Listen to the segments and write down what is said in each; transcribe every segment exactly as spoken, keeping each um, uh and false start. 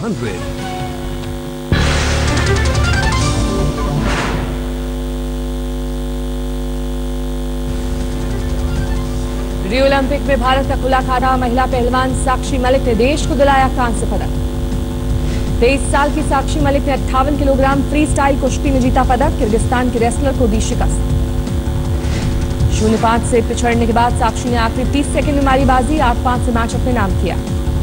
Hundred. Rio Olympic में भारत का खुला खाता महिला पहलवान साक्षी मलिक ने देश को दिलाया कांस्य पदक। तेईस साल की साक्षी मलिक ने अट्ठावन किलोग्राम फ्री स्टाइल कुश्ती में जीता पदक। किर्गिस्तान के रेसलर को दी शिकस्त। शून्य पांच से पिछड़ने के बाद साक्षी ने आखिरी तीस सेकंड में मारी बाजी। आठ पांच से मैच अपने नाम किया।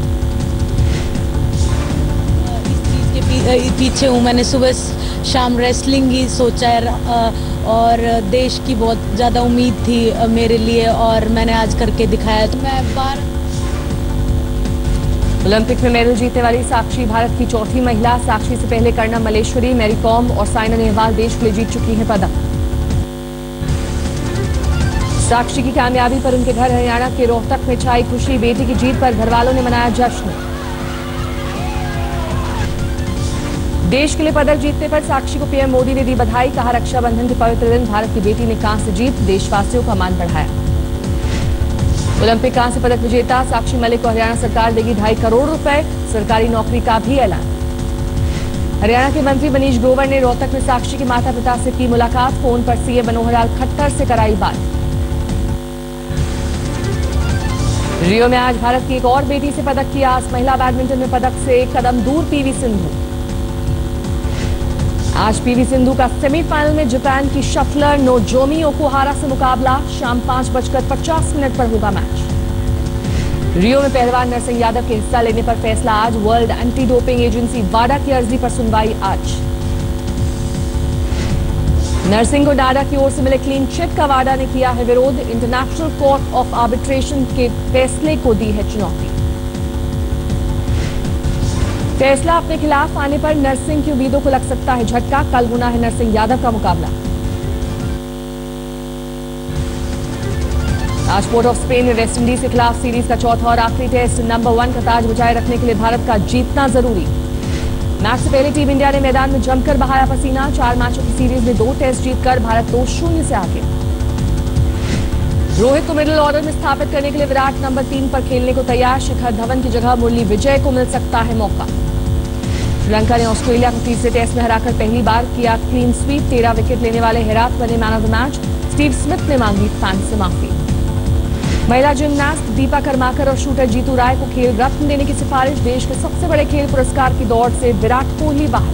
इस चीज के पीछे हूँ, मैंने सुबह शाम रेसलिंग ही सोचा है और देश की बहुत ज्यादा उम्मीद थी मेरे लिए और मैंने आज करके दिखाया। तो मैं बार ओलंपिक में मेडल जीतने वाली साक्षी भारत की चौथी महिला। साक्षी से पहले कर्णम मल्लेश्वरी, मैरी कॉम और साइना नेहवाल देश के लिए जीत चुकी हैं पदक। साक्षी की कामयाबी पर उनके घर हरियाणा के रोहतक में छाई खुशी। बेटी की जीत पर घरवालों ने मनाया जश्न। देश के लिए पदक जीतने पर साक्षी को पीएम मोदी ने दी बधाई। कहा, रक्षाबंधन के पवित्र दिन भारत की बेटी ने कांस्य जीत देशवासियों का मान बढ़ाया। ओलंपिक कांस्य पदक विजेता साक्षी मलिक को हरियाणा सरकार देगी ढाई करोड़ रुपए। सरकारी नौकरी का भी ऐलान। हरियाणा के मंत्री मनीष ग्रोवर ने रोहतक में साक्षी के माता पिता से की मुलाकात। फोन पर सीएम मनोहर लाल खट्टर से कराई बात। रियो में आज भारत की एक और बेटी से पदक की आस। महिला बैडमिंटन में पदक से एक कदम दूर पीवी सिंधु। आज पीवी सिंधु का सेमीफाइनल में जापान की शटलर नोजोमी ओकुहारा से मुकाबला। शाम पांच बजकर पचास मिनट पर होगा मैच। रियो में पहलवान नरसिंह यादव के हिस्सा लेने पर फैसला आज। वर्ल्ड एंटी डोपिंग एजेंसी वाडा की अर्जी पर सुनवाई आज। नरसिंह को डाडा की ओर से मिले क्लीन चिट का वाडा ने किया है विरोध। इंटरनेशनल कोर्ट ऑफ आर्बिट्रेशन के फैसले को दी है चुनौती। फैसला अपने खिलाफ आने पर नरसिंह की उम्मीदों को लग सकता है झटका। कल होना है नरसिंह यादव का मुकाबला। आज पोर्ट ऑफ स्पेन में वेस्टइंडीज के खिलाफ सीरीज का चौथा और आखिरी टेस्ट। नंबर वन का ताज बचाए रखने के लिए भारत का जीतना जरूरी। मैच से पहले टीम इंडिया ने मैदान में जमकर बहाया पसीना। चार मैचों की सीरीज में दो टेस्ट जीतकर भारत दो शून्य से आगे। रोहित को मिडिल ऑर्डर में स्थापित करने के लिए विराट नंबर तीन पर खेलने को तैयार। शिखर धवन की जगह मुरली विजय को मिल सकता है मौका। श्रीलंका ने ऑस्ट्रेलिया को तीसरे टेस्ट में हराकर पहली बार किया क्लीन स्वीप। तेरह विकेट लेने वाले हेरात बने man of the match. Steve Smith ने मांगी फैंस से माफी। महिला जिमनास्ट दीपा कर्माकर और शूटर जीतू राय को खेल रत्न देने की सिफारिश। देश के सबसे बड़े खेल पुरस्कार की दौड़ से विराट कोहली बाहर।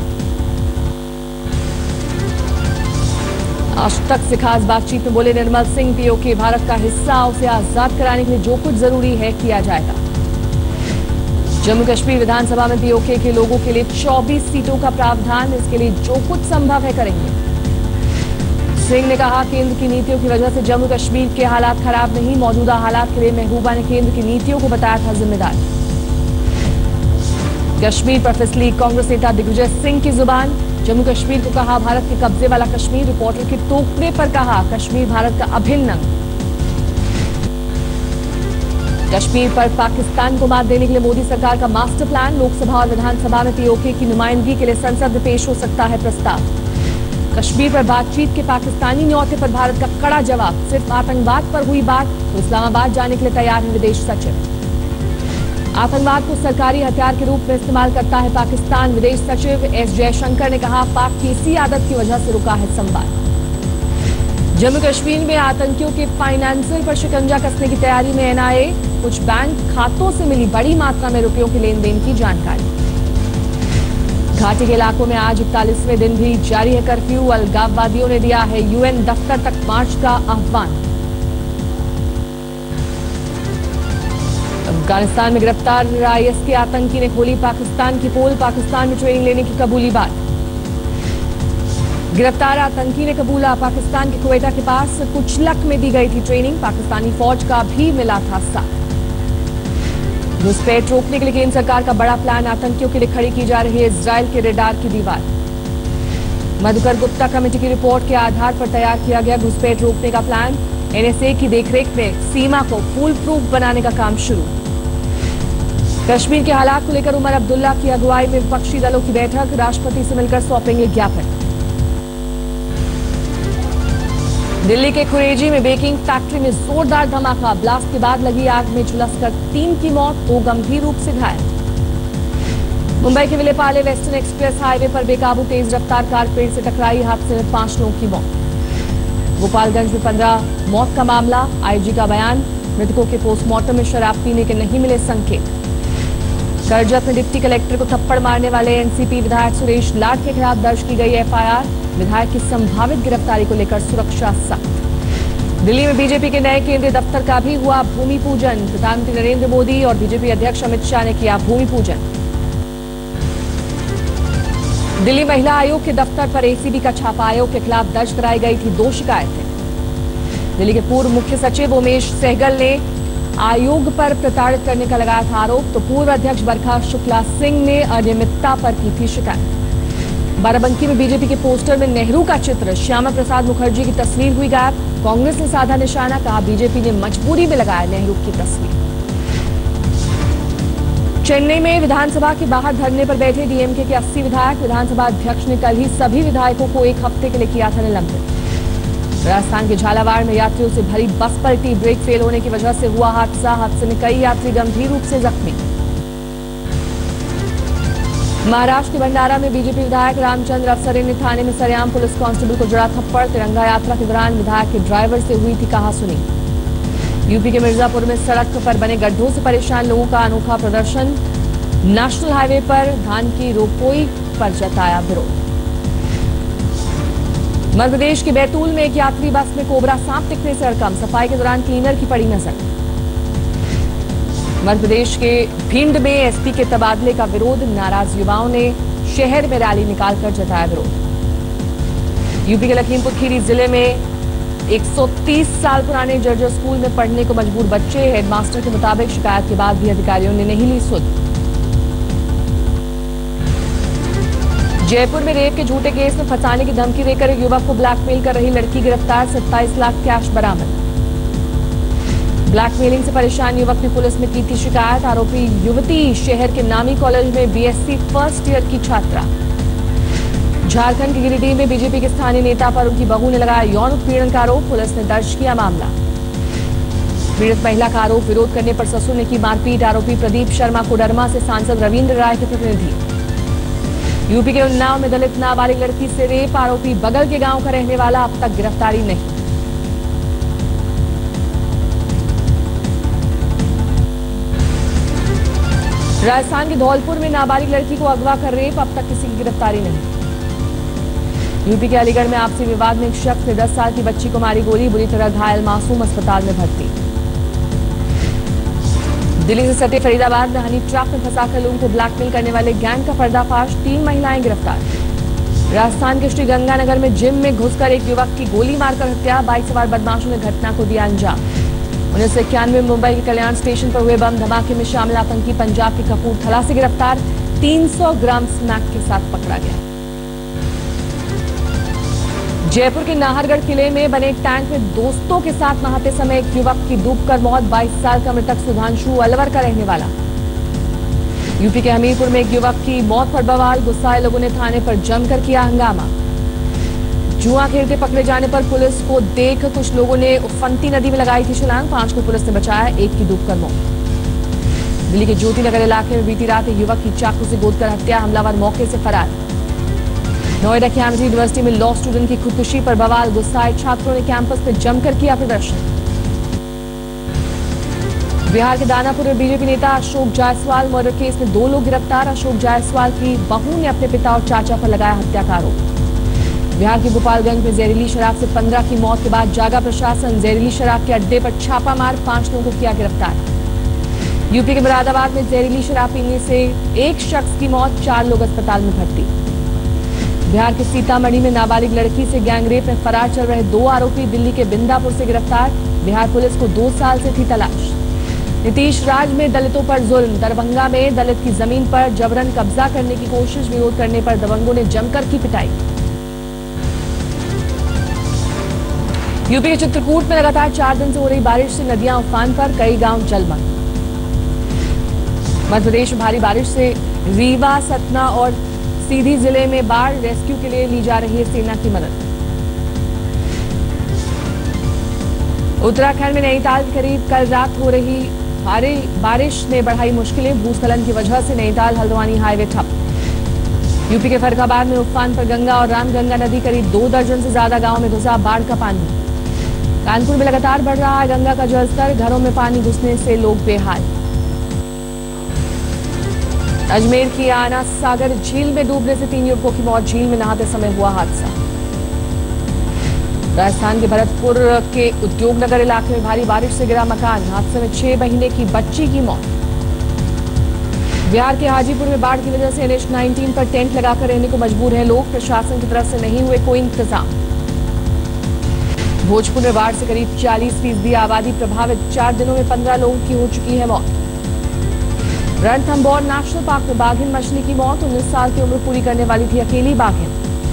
आज तक से खास बातचीत में बोले निर्मल सिंह, पीओके भारत का हिस्सा। उसे आजाद कराने के लिए जो कुछ जरूरी है किया जाएगा। जम्मू कश्मीर विधानसभा में पीओके के लोगों के लिए चौबीस सीटों का प्रावधान। इसके लिए जो कुछ संभव है करेंगे। सिंह ने कहा, केंद्र की नीतियों की वजह से जम्मू कश्मीर के हालात खराब नहीं। मौजूदा हालात के लिए महबूबा ने केंद्र की नीतियों को बताया था जिम्मेदार। कश्मीर पर फिसली कांग्रेस नेता दिग्विजय सिंह की जुबान। जम्मू कश्मीर को कहा भारत के कब्जे वाला कश्मीर। रिपोर्टर के टोकने पर कहा कश्मीर भारत का अभिन्न अंग। कश्मीर पर पाकिस्तान को मात देने के लिए मोदी सरकार का मास्टर प्लान। लोकसभा और विधानसभा में पीओके की नुमाइंदगी के लिए संसद में पेश हो सकता है प्रस्ताव। कश्मीर पर बातचीत के पाकिस्तानी न्योते पर भारत का कड़ा जवाब। सिर्फ आतंकवाद पर हुई बात तो इस्लामाबाद जाने के लिए तैयार है विदेश सचिव। आतंकवाद को सरकारी हथियार के रूप में इस्तेमाल करता है पाकिस्तान। विदेश सचिव एस जयशंकर ने कहा, पाक की इसी आदत की वजह से रुका है संवाद। जम्मू कश्मीर में आतंकियों के फाइनेंसर पर शिकंजा कसने की तैयारी में एनआईए। कुछ बैंक खातों से मिली बड़ी मात्रा में रुपयों के लेन देन की जानकारी। घाटी के इलाकों में आज इकतालीसवें दिन भी जारी है कर्फ्यू। अलगाववादियों ने दिया है यूएन दफ्तर तक मार्च का आह्वान। अफगानिस्तान में गिरफ्तार आईएस के आतंकी ने खोली पाकिस्तान की पोल। पाकिस्तान में ट्रेनिंग लेने की कबूली बात। गिरफ्तार आतंकी ने कबूला पाकिस्तान के क्वेटा के पास कुचलक में दी गई थी ट्रेनिंग। पाकिस्तानी फौज का भी मिला था साथ। घुसपैठ रोकने के लिए केंद्र सरकार का बड़ा प्लान। आतंकियों के लिए खड़ी की जा रही है इजरायल के रेडार की दीवार। मधुकर गुप्ता कमेटी की रिपोर्ट के आधार पर तैयार किया गया घुसपैठ रोकने का प्लान। एनएसए की देखरेख में सीमा को फूल प्रूफ बनाने का काम शुरू। कश्मीर के हालात को लेकर उमर अब्दुल्ला की अगुवाई में विपक्षी दलों की बैठक। राष्ट्रपति से मिलकर सौंपेंगे ज्ञापन। दिल्ली के खुरेजी में बेकिंग फैक्ट्री में जोरदार धमाका। ब्लास्ट के बाद लगी आग में झुलसकर तीन की मौत, दो गंभीर रूप से घायल। मुंबई के विलेपार्ले वेस्टर्न एक्सप्रेस हाईवे पर बेकाबू तेज रफ्तार कार पेड़ से टकराई, हादसे में पांच लोगों की मौत। गोपालगंज में पंद्रह मौत का मामला, आईजी का बयान, मृतकों के पोस्टमार्टम में शराब पीने के नहीं मिले संकेत। करजत में डिप्टी कलेक्टर को थप्पड़ मारने वाले एनसीपी विधायक सुरेश लाड के खिलाफ दर्ज की गई एफआईआर, विधायक की संभावित गिरफ्तारी को लेकर सुरक्षा सख्त। दिल्ली में बीजेपी के नए केंद्रीय दफ्तर का भी हुआ भूमि पूजन, प्रधानमंत्री नरेंद्र मोदी और बीजेपी अध्यक्ष अमित शाह ने किया भूमि पूजन। दिल्ली महिला आयोग के दफ्तर पर एसीबी का छापा, आयोग के खिलाफ दर्ज कराई गई थी दो शिकायतें। दिल्ली के पूर्व मुख्य सचिव उमेश सहगल ने आयोग पर प्रताड़ित करने का लगाया था आरोप, तो पूर्व अध्यक्ष बरखा शुक्ला सिंह ने अनियमितता पर की थी शिकायत। बाराबंकी में बीजेपी के पोस्टर में नेहरू का चित्र, श्यामा प्रसाद मुखर्जी की तस्वीर हुई गायब, कांग्रेस ने साधा निशाना, कहा बीजेपी ने मजबूरी में लगाया नेहरू की तस्वीर। चेन्नई में विधानसभा के बाहर धरने पर बैठे डीएमके के अस्सी विधायक, विधानसभा अध्यक्ष ने कल ही सभी विधायकों को एक हफ्ते के लिए किया था निलंबित। राजस्थान के झालावाड़ में यात्रियों से भरी बस पलटी, ब्रेक फेल होने की वजह से हुआ हादसा, हादसे में कई यात्री गंभीर रूप से जख्मी। महाराष्ट्र के भंडारा में बीजेपी विधायक रामचंद्र अफसरे ने थाने में सरेआम पुलिस कांस्टेबल को जड़ा थप्पड़, तिरंगा यात्रा के दौरान विधायक के ड्राइवर से हुई थी कहासुनी। यूपी के मिर्जापुर में सड़क पर बने गड्ढों से परेशान लोगों का अनोखा प्रदर्शन, नेशनल हाईवे पर धान की रोपोई पर जताया विरोध। मध्य प्रदेश के बैतूल में एक यात्री बस में कोबरा सांप दिखने से हड़कंप, सफाई के दौरान क्लीनर की पड़ी नजर। मध्य प्रदेश के भिंड में एसपी के तबादले का विरोध, नाराज युवाओं ने शहर में रैली निकालकर जताया विरोध। यूपी के लखीमपुर खीरी जिले में एक सौ तीस साल पुराने जर्जर स्कूल में पढ़ने को मजबूर बच्चे, हेडमास्टर के मुताबिक शिकायत के बाद भी अधिकारियों ने नहीं ली सुध। जयपुर में रेप के झूठे केस में फंसाने की धमकी देकर एक युवक को ब्लैकमेल कर रही लड़की गिरफ्तार, सत्ताईस लाख कैश बरामद। ब्लैकमेलिंग से परेशान युवक ने पुलिस में की थी शिकायत, आरोपी युवती शहर के नामी कॉलेज में बीएससी फर्स्ट ईयर की छात्रा। झारखंड के गिरिडीह में बीजेपी के स्थानीय नेता पर उनकी बहू ने लगाया यौन उत्पीड़न का आरोप, पुलिस ने दर्ज किया मामला। पीड़ित महिला का आरोप, विरोध करने पर ससुर ने की मारपीट, आरोपी प्रदीप शर्मा कोडरमा से सांसद रविंद्र राय के प्रतिनिधि। यूपी के उन्नाव में दलित नाबालिग लड़की से रेप, आरोपी बगल के गांव का रहने वाला, अब तक गिरफ्तारी नहीं। राजस्थान के धौलपुर में नाबालिग लड़की को अगवा कर रेप, अब तक किसी की गिरफ्तारी नहीं। यूपी के अलीगढ़ में आपसी विवाद में एक शख्स ने दस साल की बच्ची को मारी गोली, बुरी तरह घायल मासूम अस्पताल में भर्ती। दिल्ली से सटे फरीदाबाद में हनी ट्रैप में फंसाकर लोगों को ब्लैकमेल करने वाले गैंग का पर्दाफाश, तीन महिलाएं गिरफ्तार। राजस्थान के श्रीगंगानगर में जिम में घुसकर एक युवक की गोली मारकर हत्या, बाइक सवार बदमाशों ने घटना को दिया अंजाम। उन्नीस सौ इक्यानवे में मुंबई के कल्याण स्टेशन पर हुए बम धमाके में शामिल आतंकी पंजाब के कपूरथला से गिरफ्तार, तीन सौ ग्राम स्मैक के साथ पकड़ा गया। जयपुर के नाहरगढ़ किले में बने एक टैंक में दोस्तों के साथ नहाते समय एक युवक की डूबकर मौत, बाईस साल का मृतक सुधांशु अलवर का रहने वाला। यूपी के हमीरपुर में एक युवक की मौत पर बवाल, गुस्साए लोगों ने थाने पर जमकर किया हंगामा। जुआ खेलते पकड़े जाने पर पुलिस को देख कुछ लोगों ने उफंती नदी में लगाई थी छलांग, पांच को पुलिस ने बचाया, एक की डूबकर मौत। दिल्ली के ज्योति नगर इलाके में बीती रात एक युवक की चाकू से गोदकर हत्या, हमलावर मौके से फरार। नोएडा की एमजी यूनिवर्सिटी में लॉ स्टूडेंट की खुदकुशी पर बवाल, गुस्साए छात्रों ने कैंपस में जमकर किया प्रदर्शन। बिहार के दानापुर में बीजेपी नेता अशोक जायसवाल मर्डर केस में दो लोग गिरफ्तार, अशोक जायसवाल की बहू ने अपने पिता और चाचा पर लगाया हत्या का आरोप। बिहार के गोपालगंज में जहरीली शराब से पंद्रह की मौत के बाद जागा प्रशासन, जहरीली शराब के अड्डे पर छापा मार पांच लोगों को किया गिरफ्तार। यूपी के मुरादाबाद में जहरीली शराब पीने से एक शख्स की मौत, चार लोग अस्पताल में भर्ती। बिहार के सीतामढ़ी में नाबालिग लड़की से गैंगरेप में फरार चल रहे दो आरोपी दिल्ली के बिंदापुर से गिरफ्तार, बिहार पुलिस को दो साल से थी तलाश। नीतीश राज में दलितों पर जुल्म, दरभंगा में दलित की जमीन पर जबरन कब्जा करने की कोशिश, विरोध करने पर दबंगों ने जमकर की पिटाई। यूपी के चित्रकूट में लगातार चार दिन से हो रही बारिश से नदियां उफान पर, कई गांव जलमग्न। मध्य प्रदेश में भारी बारिश से रीवा, सतना और सीधी जिले में बाढ़, रेस्क्यू के लिए ली जा रही है सेना की मदद। उत्तराखंड में नैनीताल के करीब कल रात हो रही भारी बारिश ने बढ़ाई मुश्किलें। भूस्खलन की वजह से नैनीताल हल्द्वानी हाईवे ठप। यूपी के फर्रुखाबाद में उफान पर गंगा और रामगंगा नदी, करीब दो दर्जन से ज्यादा गांव में घुसा बाढ़ का पानी। कानपुर में लगातार बढ़ रहा है गंगा का जलस्तर, घरों में पानी घुसने से लोग बेहाल। अजमेर की आना सागर झील में डूबने से तीन युवकों की मौत, झील में नहाते समय हुआ हादसा। राजस्थान के भरतपुर के उद्योगनगर इलाके में भारी बारिश से गिरा मकान, हादसे में छह महीने की बच्ची की मौत। बिहार के हाजीपुर में बाढ़ की वजह से एन एच उन्नीस पर टेंट लगाकर रहने को मजबूर हैं लोग, प्रशासन की तरफ से नहीं हुए कोई इंतजाम। भोजपुर में बाढ़ से करीब चालीस फीसदी आबादी प्रभावित, चार दिनों में पंद्रह लोगों की हो चुकी है मौत। रणथंभौर नेशनल पार्क में बाघिन मछली की मौत, उन्नीस साल की उम्र पूरी करने वाली थी अकेली बाघिन।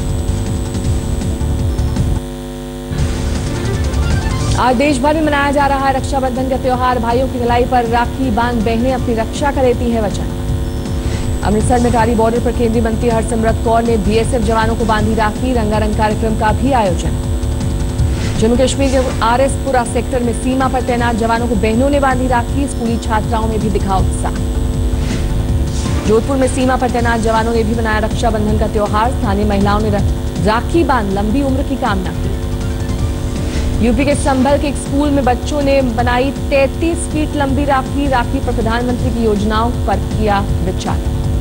आज देश भर में मनाया जा रहा है रक्षाबंधन का त्योहार। भाइयों की कलाई पर राखी बांध बहनें अपनी रक्षा का लेती है वचन। अमृतसर में टारी बॉर्डर पर केंद्रीय मंत्री हरसिमरत कौर ने बी एस एफ जवानों को बांधी राखी, रंगारंग कार्यक्रम का भी आयोजन। जम्मू कश्मीर के आर एस पुरा सेक्टर में सीमा पर तैनात जवानों को बहनों ने बांधी राखी, स्कूली छात्राओं में भी दिखा उत्साह। जोधपुर में सीमा पर तैनात जवानों ने भी मनाया रक्षाबंधन का त्योहार, स्थानीय महिलाओं ने राखी बांध लंबी उम्र की कामना की। यूपी के संभल के एक स्कूल में बच्चों ने बनाई तैंतीस फीट लंबी राखी, राखी पर प्रधानमंत्री की योजनाओं पर किया विचार।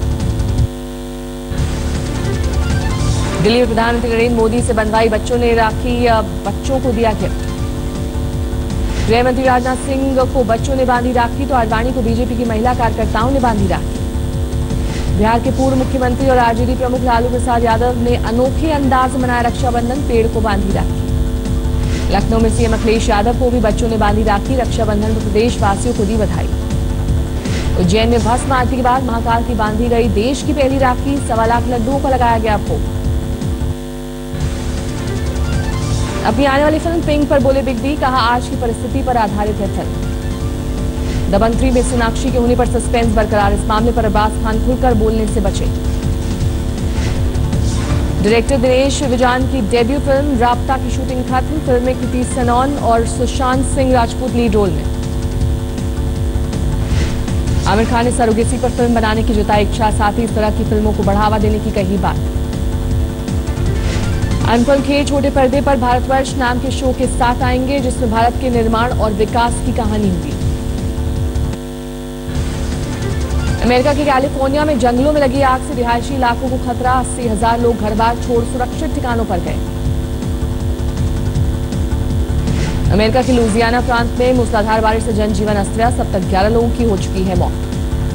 दिल्ली में प्रधानमंत्री नरेंद्र मोदी से बंधवाई बच्चों ने राखी, बच्चों को दिया गिफ्ट। गृह मंत्री राजनाथ सिंह को बच्चों ने बांधी राखी तो आडवाणी को बीजेपी की महिला कार्यकर्ताओं ने बांधी राखी। बिहार के पूर्व मुख्यमंत्री और आरजेडी प्रमुख लालू प्रसाद यादव ने अनोखे अंदाज में मनाया रक्षाबंधन, पेड़ को बांधी राखी। लखनऊ में सीएम अखिलेश यादव को भी बच्चों ने बांधी राखी, रक्षाबंधन पर प्रदेशवासियों को दी बधाई। उज्जैन में भस्म आरती के बाद महाकाल की बांधी गई देश की पहली राखी, सवा लाख लड्डुओं को लगाया गया भोग। अपनी आने वाली फिल्म पिंक पर बोले बिग बी, कहा आज की परिस्थिति पर आधारित है फिल्म। दबंग थ्री में सोनाक्षी के होने पर सस्पेंस बरकरार, इस मामले पर अब्बास खान खुलकर बोलने से बचे। डायरेक्टर दिनेश विजान की डेब्यू फिल्म राब्ता की शूटिंग खत्म, फिल्म में कृति सेनन और सुशांत सिंह राजपूत लीड रोल में। आमिर खान ने सरोगेसी पर फिल्म बनाने की जताई इच्छा, साथ ही इस तरह की फिल्मों को बढ़ावा देने की कही बात। अनुपम खेर छोटे पर्दे पर भारतवर्ष नाम के शो के साथ आएंगे, जिसमें भारत के निर्माण और विकास की कहानी होगी। अमेरिका के कैलिफोर्निया में जंगलों में लगी आग से रिहायशी इलाकों को खतरा, अस्सी हजार लोग घर बार छोड़ सुरक्षित ठिकानों पर गए। अमेरिका के लुजियाना प्रांत में मूसलाधार बारिश से जनजीवन अस्त व्यस्त, अब तक ग्यारह लोगों की हो चुकी है मौत।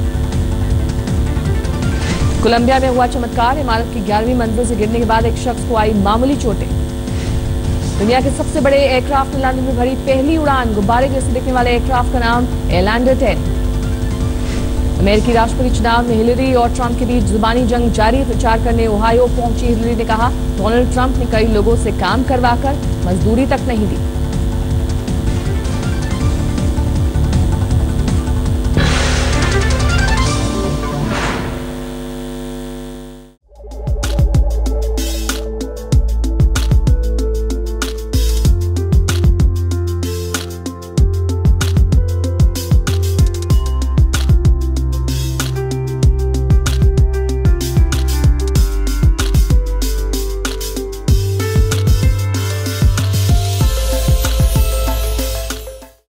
कोलंबिया में हुआ चमत्कार, इमारत की ग्यारहवीं मंजिल से गिरने के बाद एक शख्स को आई मामूली चोटें। दुनिया के सबसे बड़े एयरक्राफ्ट लैंडर में भरी पहली उड़ान, गुब्बारे जैसे दिखने वाले एयरक्राफ्ट का नाम एयरलैंडर टेन। अमेरिकी राष्ट्रपति चुनाव में हिलरी और ट्रंप के बीच जुबानी जंग जारी, प्रचार करने ओहायो पहुंची हिलरी ने कहा डोनाल्ड ट्रंप ने कई लोगों से काम करवाकर मजदूरी तक नहीं दी।